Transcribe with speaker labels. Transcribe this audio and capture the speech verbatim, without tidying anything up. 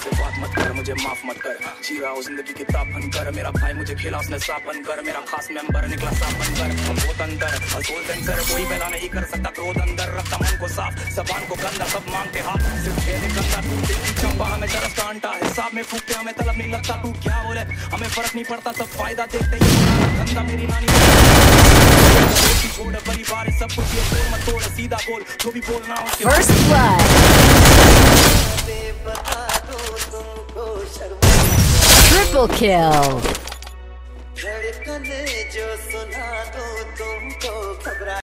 Speaker 1: से बात मत कर, मुझे माफ मत कर। जी रहा हूँ जिंदगी की तापन कर, मेरा भाई मुझे खेला उसने सापन कर, मेरा खास मेंबर निकला सापन कर। हम बहुत अंदर असोल सेंसर, कोई पहला नहीं कर सकता क्रोध अंदर, रखता मन को साफ जबान को गंदा, सब मांगते हाथ सिर्फ खेले गंदा। तू तेरी चंपा हमें तरस का अंटा, हिसाब में फूकते हमें तलब नहीं लगता। तू क्या बोले हमें फर्क नहीं पड़ता, सब फायदा देखते ही धंधा। मेरी नानी छोड़ परिवार सब कुछ ये बोल मत तोड़, सीधा बोल जो भी बोलना हो।
Speaker 2: First blood. Triple kill.